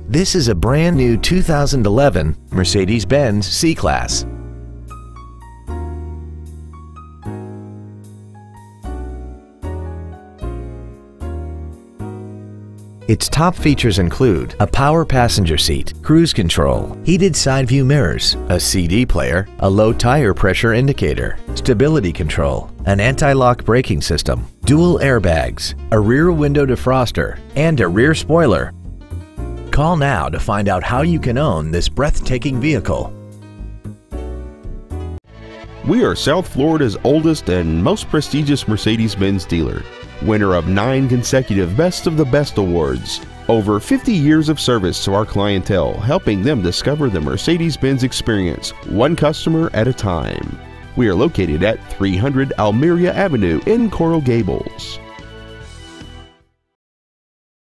This is a brand new 2011 Mercedes-Benz C-Class. Its top features include a power passenger seat, cruise control, heated side view mirrors, a CD player, a low tire pressure indicator, stability control, an anti-lock braking system, dual airbags, a rear window defroster, and a rear spoiler. Call now to find out how you can own this breathtaking vehicle. We are South Florida's oldest and most prestigious Mercedes-Benz dealer. Winner of 9 consecutive Best of the Best awards. Over 50 years of service to our clientele, helping them discover the Mercedes-Benz experience, one customer at a time. We are located at 300 Almeria Avenue in Coral Gables.